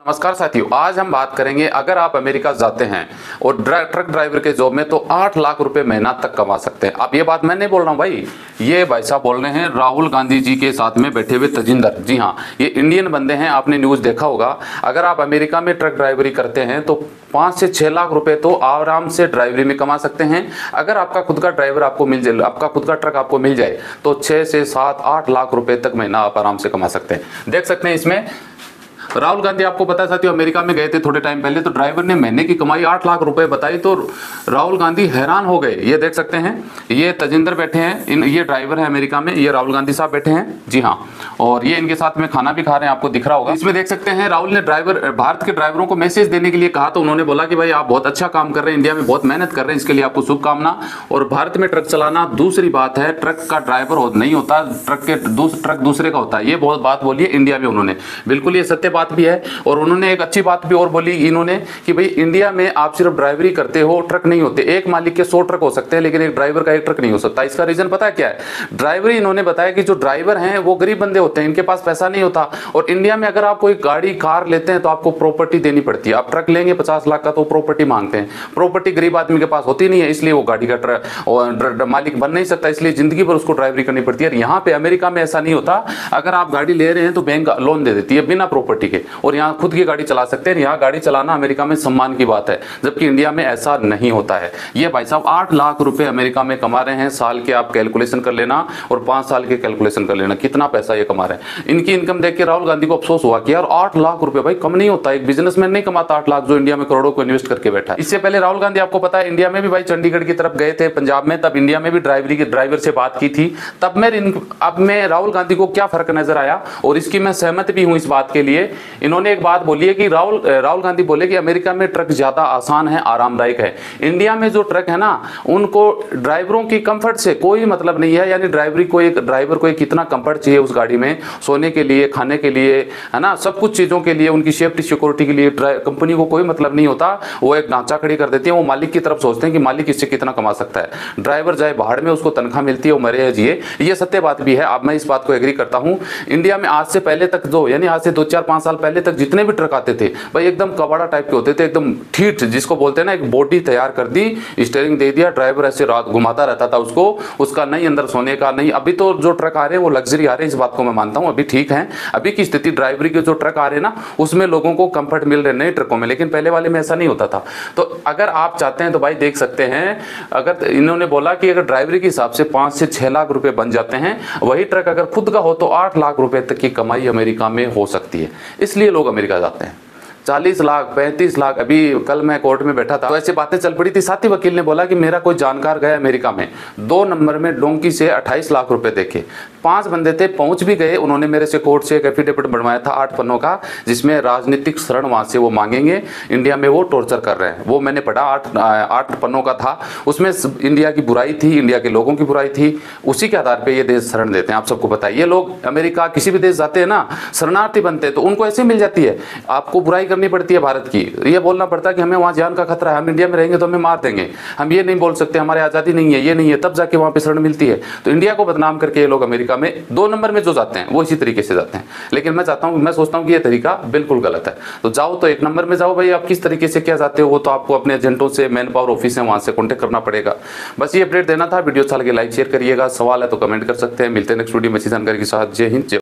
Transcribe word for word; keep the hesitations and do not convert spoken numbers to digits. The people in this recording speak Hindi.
नमस्कार साथियों, आज हम बात करेंगे अगर आप अमेरिका जाते हैं और ट्रक ड्राइवर के जॉब में तो आठ लाख रुपए महीना तक कमा सकते हैं। अब ये बात मैं नहीं बोल रहा हूँ भाई, ये भाई साहब बोल रहे हैं राहुल गांधी जी के साथ में बैठे हुए तजिंदर। जी हाँ, ये इंडियन बंदे हैं, आपने न्यूज़ देखा होगा। अगर आप अमेरिका में ट्रक ड्राइवरी करते हैं तो पाँच से छः लाख रुपए तो आराम से ड्राइवरी में कमा सकते हैं। अगर आपका खुद का ड्राइवर आपको मिल जाए, आपका खुद का ट्रक आपको मिल जाए तो छः से सात आठ लाख रुपए तक महीना आप आराम से कमा सकते हैं। देख सकते हैं इसमें राहुल गांधी, आपको पता है साथियों, अमेरिका में गए थे थोड़े टाइम पहले, तो ड्राइवर ने महीने की कमाई आठ लाख रुपए बताई तो राहुल गांधी हैरान हो गए। ये देख सकते हैं, ये तजिंदर बैठे हैं, इन ये ड्राइवर है अमेरिका में, ये राहुल गांधी साहब बैठे हैं। जी हाँ, और ये इनके साथ में खाना भी खा रहे हैं, आपको दिख रहा होगा। इसमें देख सकते हैं राहुल ने ड्राइवर भारत के ड्राइवरों को मैसेज देने के लिए कहा, तो उन्होंने बोला कि भाई आप बहुत अच्छा काम कर रहे हैं, इंडिया में बहुत मेहनत कर रहे हैं, इसके लिए आपको शुभकामना। और भारत में ट्रक चलाना दूसरी बात है, ट्रक का ड्राइवर नहीं होता, ट्रक के ट्रक दूसरे का होता है। ये बहुत बात बोली है इंडिया में उन्होंने, बिल्कुल ये सत्य बात भी है। और उन्होंने एक अच्छी बात भी और बोली इन्होंने कि भाई इंडिया में आप सिर्फ ड्राइवरी करते हो, ट्रक नहीं होते। एक मालिक के सौ ट्रक हो सकते हैं लेकिन एक ड्राइवर का एक ट्रक नहीं हो सकता। इसका रीजन पता है क्या है? ड्राइवरी, इन्होंने बताया कि जो ड्राइवर हैं वो गरीब बंदे होते हैं, इनके पास पैसा नहीं होता। और इंडिया में अगर आप कोई गाड़ी कार लेते हैं तो आपको प्रॉपर्टी देनी पड़ती है। आप ट्रक लेंगे पचास लाख का तो प्रॉपर्टी मांगते हैं। प्रॉपर्टी गरीब आदमी के पास होती नहीं है, इसलिए वो गाड़ी का ट्रक मालिक बन नहीं सकता, इसलिए जिंदगी भर उसको ड्राइवरी करनी पड़ती है। यहाँ पे अमेरिका में ऐसा नहीं होता। अगर आप गाड़ी ले रहे हैं तो बैंक लोन दे देती है बिना प्रॉपर्टी के, और यहाँ खुद की गाड़ी चला सकते हैं। यहाँ गाड़ी चलाना अमेरिका में सम्मान की बात है, जबकि इंडिया में ऐसा नहीं होता है। ये भाई साहब आठ लाख रुपए अमेरिका में कमा रहे हैं साल के, आप कैलकुलेशन कर लेना और पांच साल के कैलकुलेशन कर लेना कितना पैसा ये कमा रहे हैं। इनकी इनकम देख के राहुल गांधी को अफसोस हुआ कि यार आठ लाख रुपए भाई कम नहीं होता, एक बिजनेसमैन नहीं कमाता आठ लाख जो इंडिया में करोड़ों को इन्वेस्ट करके बैठा है। इससे पहले राहुल गांधी, आपको पता है, इंडिया में भी भाई चंडीगढ़ की तरफ गए थे, पंजाब में, तब इंडिया में भी ड्राइवरी के ड्राइवर से बात की थी। तब मैं अब मैं राहुल गांधी को क्या फर्क नजर आया, और इसकी मैं सहमत भी हूं इस बात के लिए। इन्होंने एक बात बोली है कि राहुल राहुल गांधी बोले कि अमेरिका में ट्रक ज्यादा आसान है, आरामदायक है। इंडिया में जो ट्रक है ना, उनको ड्राइवरों की कंफर्ट से कोई मतलब नहीं है। यानी ड्राइवरी को, एक ड्राइवर को कितना कंफर्ट चाहिए उस गाड़ी में, सोने के लिए, खाने के लिए, है ना, सब कुछ चीजों के लिए, उनकी सेफ्टी सिक्योरिटी के लिए कंपनी को कोई मतलब नहीं होता। वो एक ढांचा खड़ी कर देती है, वो मालिक की तरफ सोचते हैं कि मालिक इससे कितना कमा सकता है। ड्राइवर जाए बाहर में, उसको तनख्वाह मिलती है, वो मरे या जिए। ये सत्य बात भी है। अब मैं इस बात को एग्री करता हूं। इंडिया में आज से पहले तक जो, यानी आज से दो चार पांच साल पहले तक जितने भी ट्रक आते थे भाई एकदम कबाड़ा टाइप के होते थे, एकदम ठीठ, जिसको बोलते हैं ना, एक बॉडी तैयार कर दी, स्टीयरिंग दे दिया, ड्राइवर ऐसे रात घुमाता रहता था उसको, उसका नहीं अंदर सोने का नहीं। अभी तो जो ट्रक आ रहे हैं वो लग्जरी आ रहे हैं, इस बात को मैं मानता हूं, अभी ठीक है। अभी की स्थिति ड्राइवरी के जो ट्रक आ रहे हैं ना, उसमें लोगों को कंफर्ट मिल रहे नए ट्रकों में, लेकिन पहले वाले में ऐसा नहीं होता था। तो अगर आप चाहते हैं तो भाई देख सकते हैं, अगर इन्होंने बोला कि अगर ड्राइवरी के हिसाब से पांच से छह लाख रुपए बन जाते हैं, वही ट्रक अगर खुद का हो तो आठ लाख रुपए तक की कमाई अमेरिका में हो सकती है। इसलिए लोग अमेरिका जाते हैं। चालीस लाख, पैंतीस लाख, अभी कल मैं कोर्ट में बैठा था तो ऐसी बातें चल पड़ी थी। साथी वकील ने बोला कि मेरा कोई जानकार गया अमेरिका में, दो नंबर में डोंकी से अट्ठाईस लाख रुपए देखे। पांच बंदे थे, पहुंच भी गए। उन्होंने मेरे से कोर्ट से एक एफिडेविट बनवाया था आठ पन्नों का, जिसमें राजनीतिक शरण वहां से वो मांगेंगे, इंडिया में वो टॉर्चर कर रहे हैं। वो मैंने पढ़ा, आठ आठ पन्नों का था, उसमें इंडिया की बुराई थी, इंडिया के लोगों की बुराई थी। उसी के आधार पर ये देश शरण देते हैं। आप सबको पता है, ये लोग अमेरिका किसी भी देश जाते हैं ना, शरणार्थी बनते हैं, तो उनको ऐसे मिल जाती है। आपको बुराई करनी पड़ती है भारत की, ये बोलना पड़ता है कि हमें वहां जान का खतरा है, हम इंडिया में रहेंगे तो हमें मार देंगे, हम ये नहीं बोल सकते, हमारी आजादी नहीं है, ये नहीं है, तब जाके वहां पे शरण मिलती है। तो इंडिया को बदनाम करके ये लोग अमेरिका में दो नंबर में जो जाते हैं वो इसी तरीके से जाते हैं। लेकिन मैं चाहता हूं, मैं सोचता हूं कि ये तरीका बिल्कुल गलत है। तो जाओ तो एक नंबर में जाओ भाई, आप किस तरीके से क्या जाते हो वो तो आपको अपने एजेंटों से, मैन पावर ऑफिस है, वहां से कॉन्टेक्ट करना पड़ेगा। बस ये अपडेट देना था। वीडियो अच्छा लगे लाइक शेयर करिएगा, सवाल है तो कमेंट कर सकते हैं। मिलते हैं नेक्स्ट वीडियो में इसी जानकारी के साथ। जय हिंद।